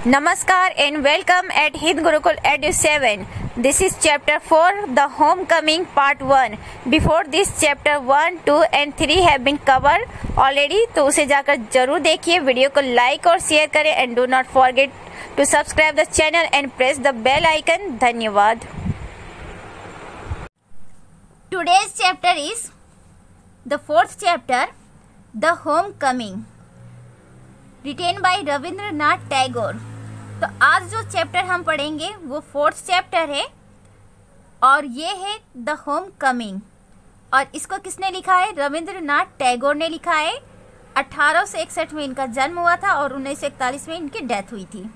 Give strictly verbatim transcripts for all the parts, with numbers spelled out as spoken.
Namaskar and welcome at Hind Gurukul Edu seven. This is chapter four, The Homecoming part one. Before this chapter one, two and three have been covered already, तो उसे जाकर जरूर देखिए, video को like और share करें and do not forget to subscribe the channel and press the bell icon. धन्यवाद. Today's chapter is the fourth chapter, The Homecoming, written by Rabindranath Tagore. तो आज जो चैप्टर हम पढ़ेंगे वो फोर्थ चैप्टर है और ये है द होम कमिंग. और इसको किसने लिखा है? रविंद्रनाथ टैगोर ने लिखा है. अठारह सौ इकसठ में इनका जन्म हुआ था और उन्नीस सौ इकतालीस में इनकी डेथ हुई थी.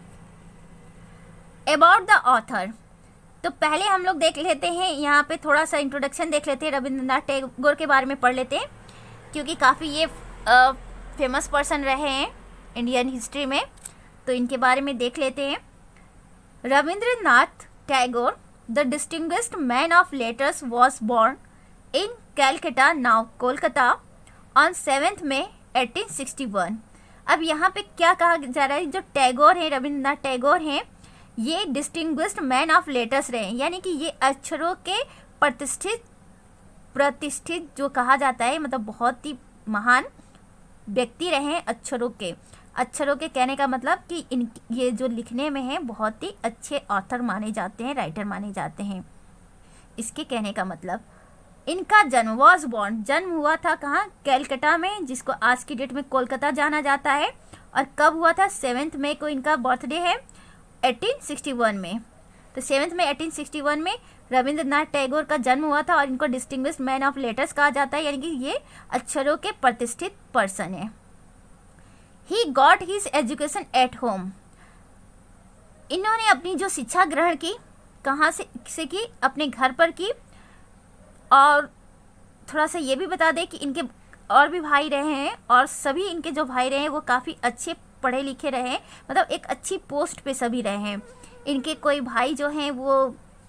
अबाउट द ऑथर, तो पहले हम लोग देख लेते हैं, यहाँ पे थोड़ा सा इंट्रोडक्शन देख लेते हैं, रविंद्रनाथ टैगोर के बारे में पढ़ लेते हैं क्योंकि काफ़ी ये फेमस पर्सन रहे हैं इंडियन हिस्ट्री में, तो इनके बारे में देख लेते हैं. Rabindranath Tagore, the distinguished man of letters, was born in Calcutta, now Kolkata, on seventh May eighteen sixty one. अब यहाँ पे क्या कहा जा रहा है? जो टैगोर हैं, रविंद्रनाथ टैगोर हैं, ये डिस्टिंग्विश्ड मैन ऑफ लेटर्स रहे, यानी कि ये अक्षरों के प्रतिष्ठित प्रतिष्ठित जो कहा जाता है, मतलब बहुत ही महान व्यक्ति रहे हैं अक्षरों के. अक्षरों के कहने का मतलब कि इन ये जो लिखने में है बहुत ही अच्छे ऑथर माने जाते हैं, राइटर माने जाते हैं. इसके कहने का मतलब इनका जन्म वॉज बॉर्न, जन्म हुआ था कहाँ? कैलकटा में, जिसको आज की डेट में कोलकाता जाना जाता है. और कब हुआ था? सेवेंथ मई को इनका बर्थडे है, एटीन सिक्सटी वन में. तो seventh May eighteen sixty one में रविंद्रनाथ टैगोर का जन्म हुआ था और इनको डिस्टिंग्विश्ड मैन ऑफ लेटर्स कहा जाता है, यानी कि ये अक्षरों के प्रतिष्ठित पर्सन है. He got his education at home. इन्होंने अपनी जो शिक्षा ग्रहण की कहाँ से से की? अपने घर पर की. और थोड़ा सा ये भी बता दें कि इनके और भी भाई रहे हैं और सभी इनके जो भाई रहे हैं वो काफ़ी अच्छे पढ़े लिखे रहे हैं, मतलब एक अच्छी पोस्ट पे सभी रहे हैं. इनके कोई भाई जो हैं वो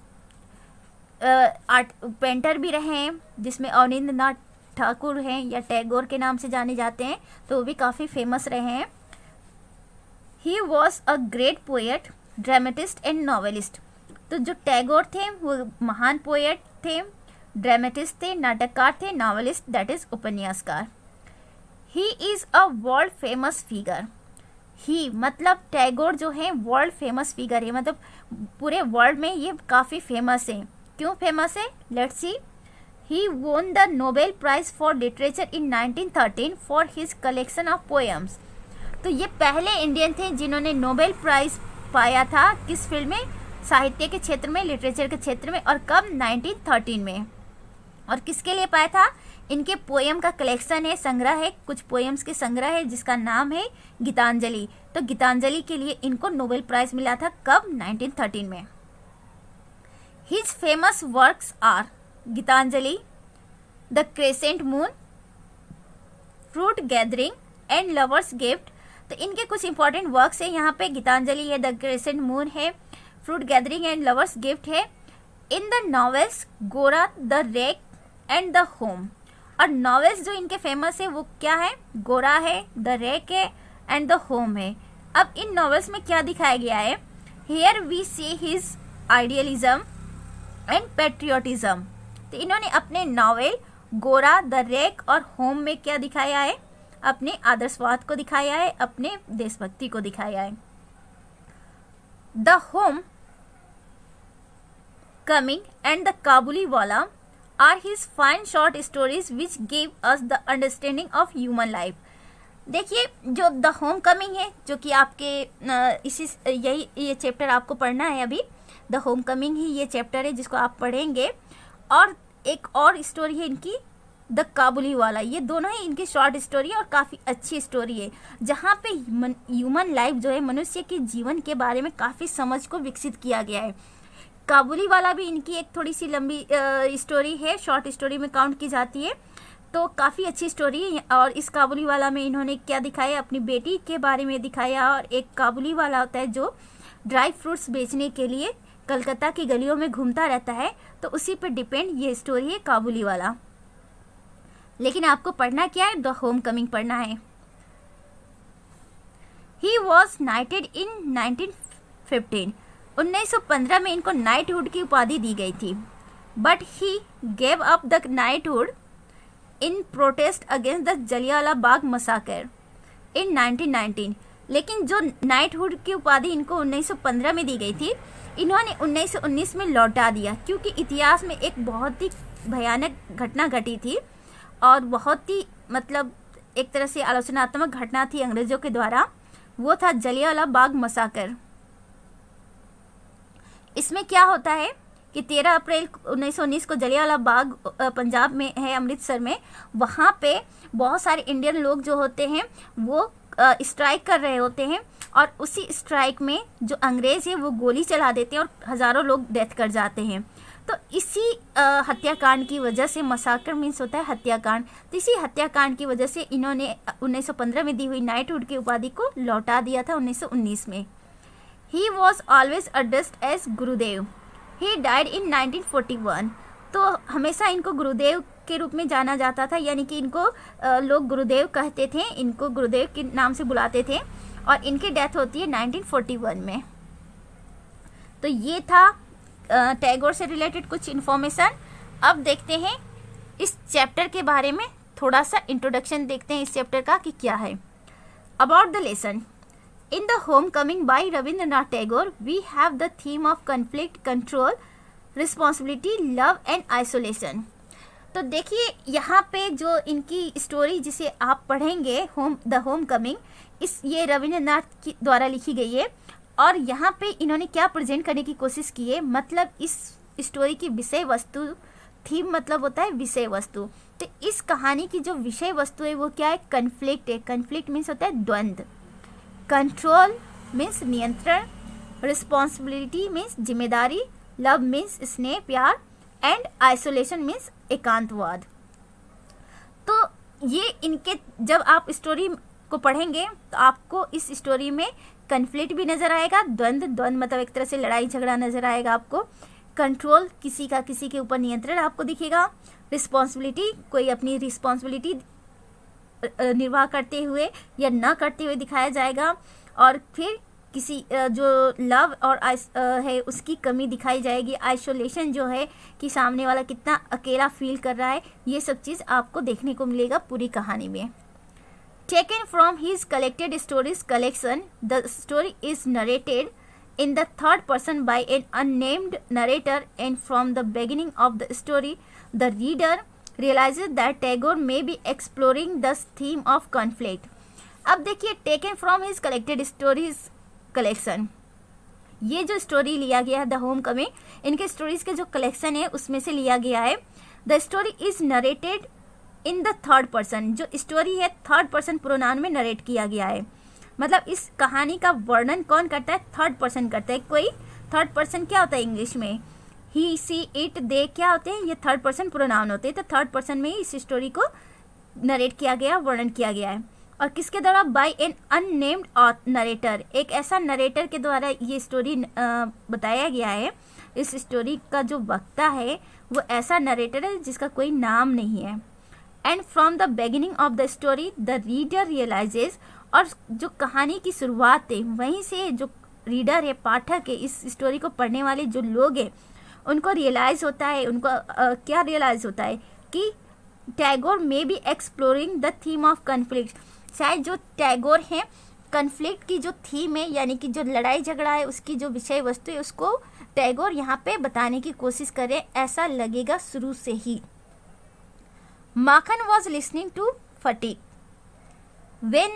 आर्ट पेंटर भी रहे हैं, जिसमें अवनींद्रनाथ ठाकुर हैं या टैगोर के नाम से जाने जाते हैं, तो वो भी काफ़ी फेमस रहे हैं. He was a great poet, dramatist and novelist. तो जो टैगोर थे वो महान पोएट थे, ड्रामेटिस्ट थे, नाटककार थे, नॉवेलिस्ट दैट इज उपन्यासकार. He is a world famous figure. He मतलब टैगोर जो है वर्ल्ड फेमस फिगर है, मतलब पूरे वर्ल्ड में ये काफ़ी फेमस है. क्यों फेमस है? Let's see. He won the Nobel Prize for Literature in nineteen thirteen for his collection of poems. तो ये पहले इंडियन थे जिन्होंने नोबेल प्राइज पाया था. किस फील्ड में? साहित्य के क्षेत्र में, लिटरेचर के क्षेत्र में. और कब? नाइनटीन थर्टीन में. और किसके लिए पाया था? इनके पोएम का कलेक्शन है, संग्रह है, कुछ पोएम्स के संग्रह है जिसका नाम है गीतांजलि. तो गीतांजलि के लिए इनको नोबेल प्राइज मिला था. कब? नाइनटीन थर्टीन में. His famous works are Gitanjali, the Crescent Moon, Fruit Gathering and Lover's Gift. तो इनके कुछ इंपॉर्टेंट वर्क्स है यहाँ पे. गीतांजलि है, द क्रेसेंट मून है, Fruit Gathering and Lover's Gift है. In the novels Gora, the Wreck and the home. और नॉवेल्स जो इनके फेमस है वो क्या है? गोरा है, द रेक है एंड द होम है. अब इन नॉवेल्स में क्या दिखाया गया है? Here we see his idealism and patriotism. तो इन्होंने अपने नॉवेल गोरा, द रेक और होम में क्या दिखाया है? अपने आदर्शवाद को दिखाया है, अपने देशभक्ति को दिखाया है. The Home Coming and the Kabuliwala are his fine short stories which give us the understanding of human life. देखिए, जो द होम कमिंग है, जो कि आपके इसी यही ये चैप्टर आपको पढ़ना है अभी. द होम कमिंग ही ये चैप्टर है जिसको आप पढ़ेंगे. और एक और स्टोरी है इनकी, द काबुली वाला. ये दोनों ही इनकी शॉर्ट स्टोरी है और काफ़ी अच्छी स्टोरी है, जहाँ पे ह्यूमन लाइफ जो है, मनुष्य के जीवन के बारे में काफ़ी समझ को विकसित किया गया है. काबुली वाला भी इनकी एक थोड़ी सी लंबी स्टोरी है, शॉर्ट स्टोरी में काउंट की जाती है, तो काफ़ी अच्छी स्टोरी है. और इस काबुली वाला में इन्होंने क्या दिखाया? अपनी बेटी के बारे में दिखाया. और एक काबुली वाला होता है जो ड्राई फ्रूट्स बेचने के लिए कलकत्ता की गलियों में घूमता रहता है, तो उसी पे डिपेंड ये स्टोरी है काबुली वाला. लेकिन आपको पढ़ना क्या है? द होम कमिंग पढ़ना है. He was knighted in nineteen fifteen, उन्नीस सौ पंद्रह में इनको नाइटहुड की उपाधि दी गई थी। But he gave up the knighthood in protest against the Jallianwala Bagh massacre in nineteen nineteen. लेकिन जो नाइटहुड की उपाधि इनको उन्नीस सौ पंद्रह में दी गई थी, इन्होंने उन्नीस सौ उन्नीस में लौटा दिया, क्योंकि इतिहास में एक बहुत ही भयानक घटना घटी थी और बहुत ही मतलब एक तरह से आलोचनात्मक घटना थी अंग्रेजों के द्वारा। वो था जलियांवाला बाग मसाकर। इसमें क्या होता है कि तेरह अप्रैल उन्नीस सौ उन्नीस को जलियांवाला बाग पंजाब में है, अमृतसर में, वहाँ पे बहुत सारे इंडियन लोग जो होते हैं वो स्ट्राइक कर रहे होते हैं और उसी स्ट्राइक में जो अंग्रेज है वो गोली चला देते हैं और हज़ारों लोग डेथ कर जाते हैं। तो इसी हत्याकांड की वजह से, मसाकर मीन्स होता है हत्याकांड, तो इसी हत्याकांड की वजह से इन्होंने उन्नीस सौ पंद्रह में दी हुई नाइटहुड की उपाधि को लौटा दिया था उन्नीस सौ उन्नीस में। He was always addressed as Gurudev. He died in nineteen forty one. तो हमेशा इनको गुरुदेव के रूप में जाना जाता था, यानी कि इनको लोग गुरुदेव कहते थे, इनको गुरुदेव के नाम से बुलाते थे और इनकी डेथ होती है नाइनटीन फोर्टी वन में। तो ये था टैगोर से रिलेटेड कुछ इन्फॉर्मेशन। अब देखते हैं इस चैप्टर के बारे में, थोड़ा सा इंट्रोडक्शन देखते हैं इस चैप्टर का कि क्या है। About the lesson in the Home Coming by Rabindranath Tagore we have the theme of conflict, control, responsibility, love and isolation. तो देखिए यहाँ पे जो इनकी स्टोरी जिसे आप पढ़ेंगे, होम द होम कमिंग, इस ये रविंद्रनाथ की द्वारा लिखी गई है और यहाँ पे इन्होंने क्या प्रेजेंट करने की कोशिश की है, मतलब इस स्टोरी की विषय वस्तु, थीम मतलब होता है विषय वस्तु। तो इस कहानी की जो विषय वस्तु है वो क्या है, कन्फ्लिक्ट है। कन्फ्लिक्ट मीन्स होता है द्वंद्व, कंट्रोल मीन्स नियंत्रण, रिस्पॉन्सिबिलिटी मीन्स जिम्मेदारी, लव मीन्स स्नेह प्यार, एंड आइसोलेशन मीन्स एकांतवाद। तो ये इनके, जब आप स्टोरी को पढ़ेंगे तो आपको इस स्टोरी में कन्फ्लिक्ट भी नज़र आएगा, द्वंद्व, द्वंद्व मतलब एक तरह से लड़ाई झगड़ा नज़र आएगा आपको, कंट्रोल किसी का किसी के ऊपर नियंत्रण आपको दिखेगा, रिस्पॉन्सिबिलिटी कोई अपनी रिस्पॉन्सिबिलिटी निर्वाह करते हुए या ना करते हुए दिखाया जाएगा, और फिर किसी जो लव और है उसकी कमी दिखाई जाएगी, आइसोलेशन जो है कि सामने वाला कितना अकेला फील कर रहा है, ये सब चीज़ आपको देखने को मिलेगा पूरी कहानी में। Taken from his collected stories collection, the story is narrated in the third person by an unnamed narrator, and from the beginning of the story, the reader realizes that Tagore may be exploring the theme of conflict. अब देखिए, taken from his collected stories collection, ये जो story लिया गया है the Home Coming, इनके stories के जो कलेक्शन है उसमें से लिया गया है। The story is narrated in the third person, जो स्टोरी है थर्ड पर्सन प्रोनाउन में नरेट किया गया है। मतलब इस कहानी का वर्णन कौन करता है, थर्ड पर्सन करता है। कोई थर्ड पर्सन क्या होता है इंग्लिश में, ही सी इट दे क्या होते हैं, ये थर्ड पर्सन प्रोनाउन होते हैं। तो थर्ड पर्सन में ही इस स्टोरी को नरेट किया गया, वर्णन किया गया है। और किसके द्वारा, बाय एन अननेम्ड नरेटर, एक ऐसा नरेटर के द्वारा ये स्टोरी बताया गया है। इस स्टोरी का जो वक्ता है वो ऐसा नरेटर है जिसका कोई नाम नहीं है। And from the beginning of the story the reader realises, और जो कहानी की शुरुआत है वहीं से जो रीडर है, पाठक है, इस स्टोरी को पढ़ने वाले जो लोग हैं उनको रियलाइज़ होता है, उनको आ, क्या रियलाइज़ होता है कि Tagore may be exploring the theme of conflict, शायद जो टैगोर हैं कन्फ्लिक्ट की जो थीम है, यानी कि जो लड़ाई झगड़ा है उसकी जो विषय वस्तु है उसको टैगोर यहाँ पे बताने की कोशिश करें, ऐसा लगेगा शुरू से ही। Makhan was listening to Phatik when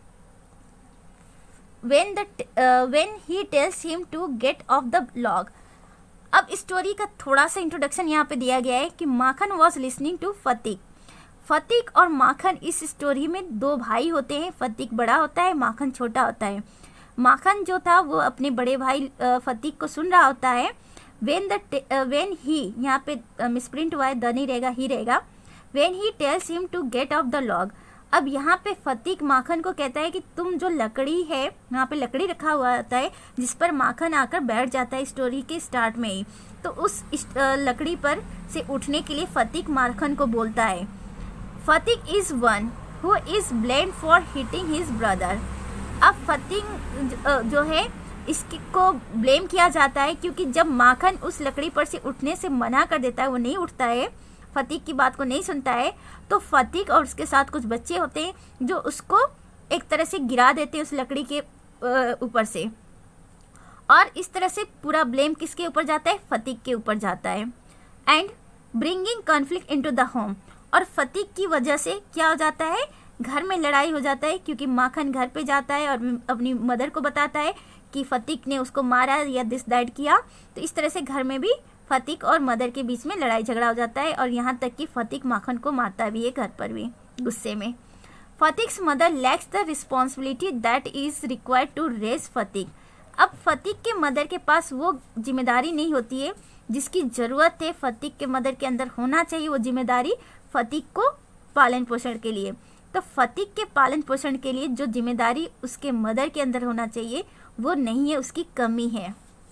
when the uh, when he tells him to get off the log। अब स्टोरी का थोड़ा सा इंट्रोडक्शन यहाँ पे दिया गया है कि Makhan was listening to Phatik. Phatik और माखन इस स्टोरी में दो भाई होते हैं, फतीक बड़ा होता है, माखन छोटा होता है। माखन जो था वो अपने बड़े भाई फतीक को सुन रहा होता है। वेन द वेन ही, यहाँ पे मिसप्रिंट हुआ है, द नहीं रहेगा, ही रहेगा। When he tells him to get off the log. अब यहाँ पे फतीक माखन को कहता है कि तुम जो लकड़ी है, यहाँ पे लकड़ी रखा हुआ होता है जिस पर माखन आकर बैठ जाता है स्टोरी के स्टार्ट में ही, तो उस लकड़ी पर से उठने के लिए फतीक माखन को बोलता है। Phatik is one who is blamed for hitting his brother. अब फतिक जो है इसकी को ब्लेम किया जाता है, क्योंकि जब माखन उस लकड़ी पर से उठने से मना कर देता है, वो नहीं उठता है, फतिक की बात को नहीं सुनता है, तो फतिक और उसके साथ कुछ बच्चे होते हैं जो उसको एक तरह से गिरा देते हैं उस लकड़ी के ऊपर से, और इस तरह से पूरा ब्लेम किसके ऊपर जाता है, फतिक के ऊपर जाता है। And bringing conflict into the home, और फतिक की वजह से क्या हो जाता है, घर में लड़ाई हो जाता है, क्योंकि माखन घर पे जाता है और अपनी मदर को बताता है कि फतिक ने उसको मारा या दिस दैट किया, तो इस तरह से घर में भी फतिक और मदर के बीच में लड़ाई झगड़ा हो जाता है, और यहाँ तक कि फतिक माखन को मारता भी है घर पर भी गुस्से में। Phatik's mother lacks the responsibility that is required to raise Phatik, अब फतिक के मदर के पास वो जिम्मेदारी नहीं होती है जिसकी ज़रूरत है फतिक के मदर के अंदर होना चाहिए, वो जिम्मेदारी फतिक को पालन पोषण के लिए। तो फतिक के पालन पोषण के लिए जो जिम्मेदारी उसके मदर के अंदर होना चाहिए वो नहीं है, उसकी कमी है।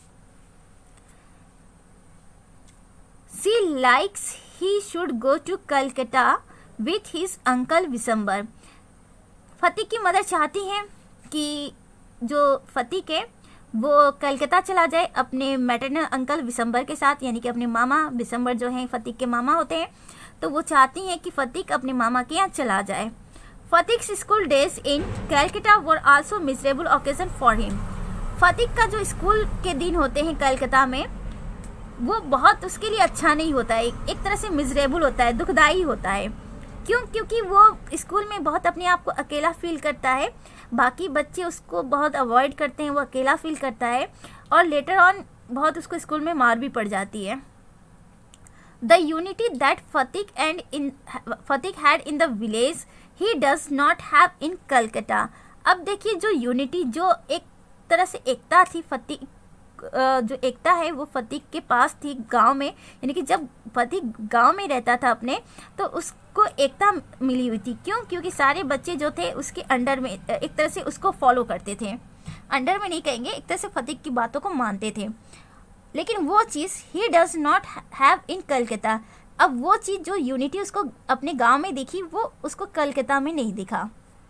She likes he should go to Calcutta with his uncle Vishambar, फतिक की मदर चाहती हैं कि जो फतिक है वो कलकत्ता चला जाए अपने मैटरनल अंकल विशंबर के साथ, यानी कि अपने मामा विशंबर जो हैं फतिक के मामा होते हैं, तो वो चाहती हैं कि फतिक अपने मामा के यहाँ चला जाए। Phatik's school days in Calcutta were also miserable occasion for him, Phatik का जो स्कूल के दिन होते हैं कलकत्ता में वो बहुत उसके लिए अच्छा नहीं होता है, एक तरह से मिजरेबल होता है, दुखदाई होता है। क्यों? क्योंकि वो स्कूल में बहुत अपने आप को अकेला फील करता है, बाकी बच्चे उसको बहुत अवॉइड करते हैं, वो अकेला फील करता है, और लेटर ऑन बहुत उसको स्कूल में मार भी पड़ जाती है। The unity that Phatik and in Phatik had in the village he does not have in Calcutta, अब देखिए जो यूनिटी, जो एक तरह से एकता थी फतिक, जो एकता है वो फतिक के पास थी गांव में, यानी कि जब फतिक गांव में रहता था अपने, तो उसको एकता मिली हुई थी। क्यों? क्योंकि सारे बच्चे जो थे उसके अंडर में एक तरह से उसको फॉलो करते थे, अंडर में नहीं कहेंगे, एक तरह से फतिक की बातों को मानते थे। लेकिन वो चीज़ he does not have in Calcutta, अब वो चीज़ जो यूनिटी उसको अपने गाँव में दिखी वो उसको कलकत्ता में नहीं दिखा।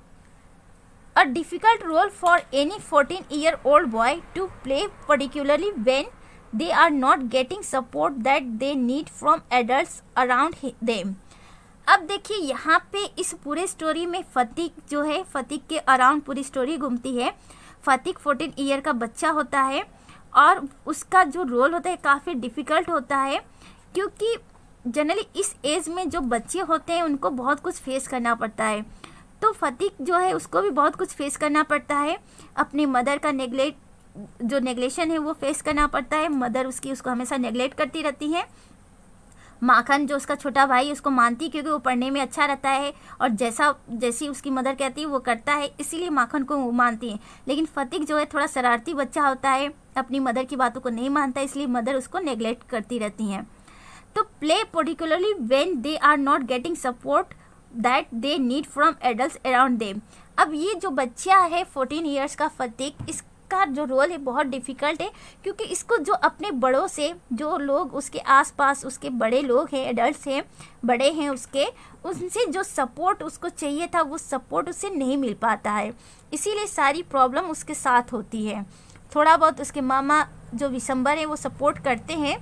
A difficult role for any fourteen year old boy to play, particularly when they are not getting support that they need from adults around them। अब देखिए यहाँ पे इस पूरे स्टोरी में फतिक जो है, फतिक के अराउंड पूरी स्टोरी घूमती है। फतिक फोर्टीन ईयर का बच्चा होता है और उसका जो रोल होता है काफ़ी डिफ़िकल्ट होता है, क्योंकि जनरली इस एज में जो बच्चे होते हैं उनको बहुत कुछ फेस करना पड़ता है। तो फतिक जो है उसको भी बहुत कुछ फेस करना पड़ता है, अपनी मदर का नेगलेक्ट, जो नेगलेशन है वो फेस करना पड़ता है, मदर उसकी उसको हमेशा नेगलेक्ट करती रहती है। माखन जो उसका छोटा भाई उसको मानती, क्योंकि वो पढ़ने में अच्छा रहता है और जैसा जैसी उसकी मदर कहती है वो करता है, इसीलिए माखन को वो मानती है। लेकिन फतिक जो है थोड़ा शरारती बच्चा होता है, अपनी मदर की बातों को नहीं मानता, इसलिए मदर उसको नेगलेक्ट करती रहती हैं। तो play particularly when they are not getting support that they need from adults around them. अब ये जो बच्चा है फोर्टीन ईयर्स का फतिक, इसका जो रोल है बहुत डिफ़िकल्ट है, क्योंकि इसको जो अपने बड़ों से, जो लोग उसके आसपास उसके बड़े लोग हैं, एडल्ट्स हैं, बड़े हैं उसके, उनसे जो सपोर्ट उसको चाहिए था वो सपोर्ट उससे नहीं मिल पाता है, इसीलिए सारी प्रॉब्लम उसके साथ होती है। थोड़ा बहुत उसके मामा जो विशंबर हैं वो सपोर्ट करते हैं,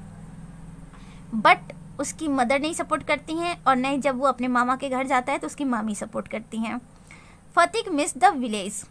बट उसकी मदर नहीं सपोर्ट करती हैं, और नहीं जब वो अपने मामा के घर जाता है तो उसकी मामी सपोर्ट करती हैं। Phatik miss the village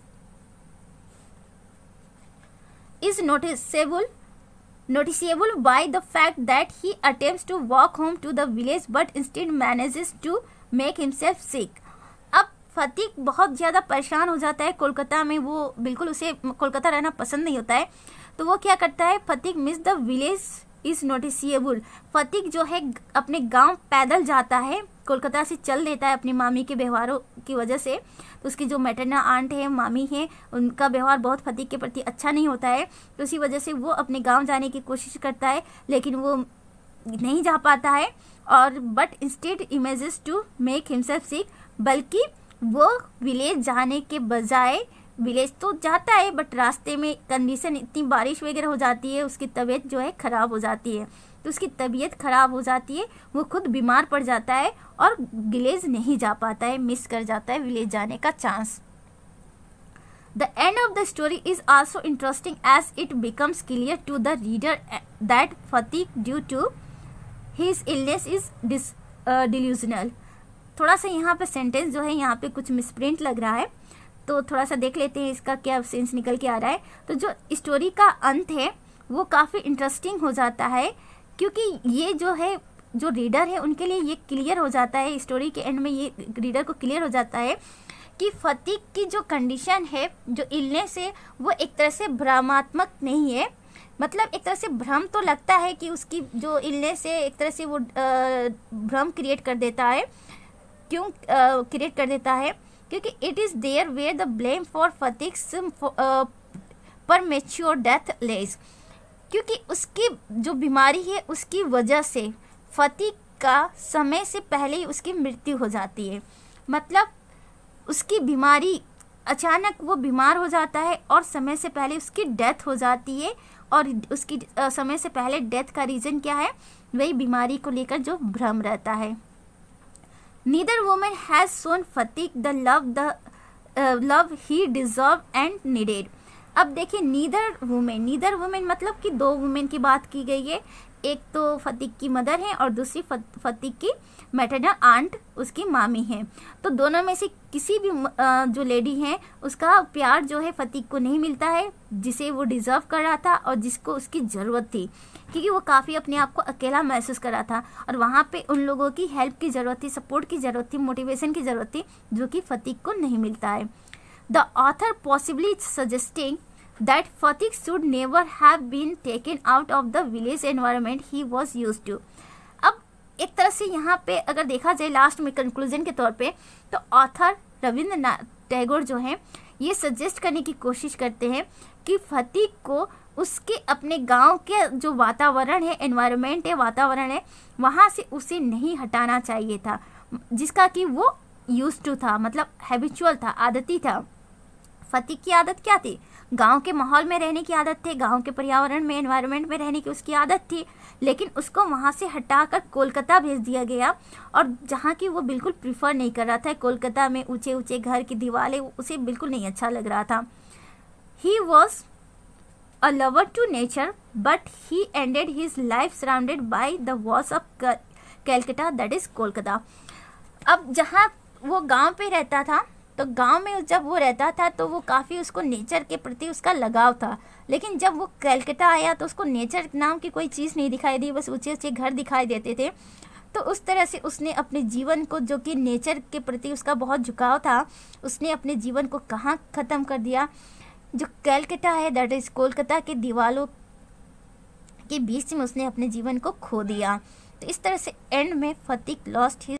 is noticeable noticeable by the fact that he attempts to walk home to the village but instead manages to make himself sick। अब फतिक बहुत ज़्यादा परेशान हो जाता है कोलकाता में, वो बिल्कुल उसे कोलकाता रहना पसंद नहीं होता है, तो वो क्या करता है, Phatik miss the village is noticeable, Phatik जो है अपने गांव पैदल जाता है, कोलकाता से चल देता है अपनी मामी के व्यवहारों की वजह से। तो उसकी जो मैटरनल आंट है, मामी है, उनका व्यवहार बहुत फतिक के प्रति अच्छा नहीं होता है, तो उसी वजह से वो अपने गांव जाने की कोशिश करता है, लेकिन वो नहीं जा पाता है, और but instead images to make himself sick, बल्कि वो विलेज जाने के बजाय, विलेज तो जाता है बट रास्ते में कंडीशन इतनी बारिश वगैरह हो जाती है, उसकी तबीयत जो है ख़राब हो जाती है, तो उसकी तबीयत ख़राब हो जाती है, वो खुद बीमार पड़ जाता है और विलेज नहीं जा पाता है, मिस कर जाता है विलेज जाने का chance. The end of the story is also interesting as it becomes clear to the reader that Fatih due to his illness is dis, uh, delusional. थोड़ा सा यहाँ पे सेंटेंस जो है यहाँ पे कुछ मिसप्रिंट लग रहा है, तो थोड़ा सा देख लेते हैं इसका क्या सेंस निकल के आ रहा है। तो जो स्टोरी का अंत है वो काफ़ी इंटरेस्टिंग हो जाता है, क्योंकि ये जो है जो रीडर है उनके लिए ये क्लियर हो जाता है, स्टोरी के एंड में ये रीडर को क्लियर हो जाता है कि फतीह की जो कंडीशन है, जो इलनेस है, वो एक तरह से भ्रमात्मक नहीं है। मतलब एक तरह से भ्रम तो लगता है कि उसकी जो इलनेस है एक तरह से वो भ्रम क्रिएट कर देता है। क्यों क्रिएट कर देता है? क्योंकि it is there where the blame for Fatih's premature death लेज। क्योंकि उसकी जो बीमारी है उसकी वजह से फतीह का समय से पहले ही उसकी मृत्यु हो जाती है। मतलब उसकी बीमारी, अचानक वो बीमार हो जाता है और समय से पहले उसकी डेथ हो जाती है। और उसकी आ, समय से पहले डेथ का रीज़न क्या है? वही बीमारी को लेकर जो भ्रम रहता है। Neither women has shown Fatih the love the love he deserve and needed. अब देखिए, नीदर वुमेन, नीदर वुमेन मतलब कि दो वुमेन की बात की गई है। एक तो फतीह की मदर है और दूसरी फतीह की मैटरनल आंट, उसकी मामी है। तो दोनों में से किसी भी जो लेडी है उसका प्यार जो है फतीह को नहीं मिलता है, जिसे वो डिज़र्व कर रहा था और जिसको उसकी ज़रूरत थी, क्योंकि वो काफ़ी अपने आप को अकेला महसूस कर रहा था और वहाँ पे उन लोगों की हेल्प की ज़रूरत थी, सपोर्ट की ज़रूरत थी, मोटिवेशन की ज़रूरत थी, जो कि फतीह को नहीं मिलता है। The author possibly suggesting that Fatih should never have been taken out of the village environment he was used to। अब एक तरह से यहाँ पे अगर देखा जाए लास्ट में कंक्लूजन के तौर पे, तो ऑथर रविंद्रनाथ टैगोर जो हैं ये सजेस्ट करने की कोशिश करते हैं कि फतीह को उसके अपने गांव के जो वातावरण है, एनवायरनमेंट है, वातावरण है, वहाँ से उसे नहीं हटाना चाहिए था, जिसका कि वो यूज टू था, मतलब हैबिचुअल था, आदती था। फतीह की आदत क्या थी? गांव के माहौल में रहने की आदत थी, गांव के पर्यावरण में, एनवायरनमेंट में रहने की उसकी आदत थी। लेकिन उसको वहां से हटाकर कोलकाता भेज दिया गया, और जहां की वो बिल्कुल प्रीफर नहीं कर रहा था। कोलकाता में ऊंचे ऊंचे घर की दीवारें उसे बिल्कुल नहीं अच्छा लग रहा था। He was a lover to nature but he ended his life surrounded by the walls of Calcutta, that is Kolkata. अब जहाँ वो गाँव पे रहता था, तो गांव में जब वो रहता था तो वो काफ़ी उसको नेचर के प्रति उसका लगाव था। लेकिन जब वो कलकत्ता आया तो उसको नेचर नाम की कोई चीज़ नहीं दिखाई दी, बस ऊंचे ऊंचे घर दिखाई देते थे। तो उस तरह से उसने अपने जीवन को, जो कि नेचर के प्रति उसका बहुत झुकाव था, उसने अपने जीवन को कहाँ ख़त्म कर दिया? जो कलकत्ता है, दैट इज़ कोलकाता के दीवारों के बीच में उसने अपने जीवन को खो दिया। तो इस तरह से एंड में फतीह लॉस्ट हिज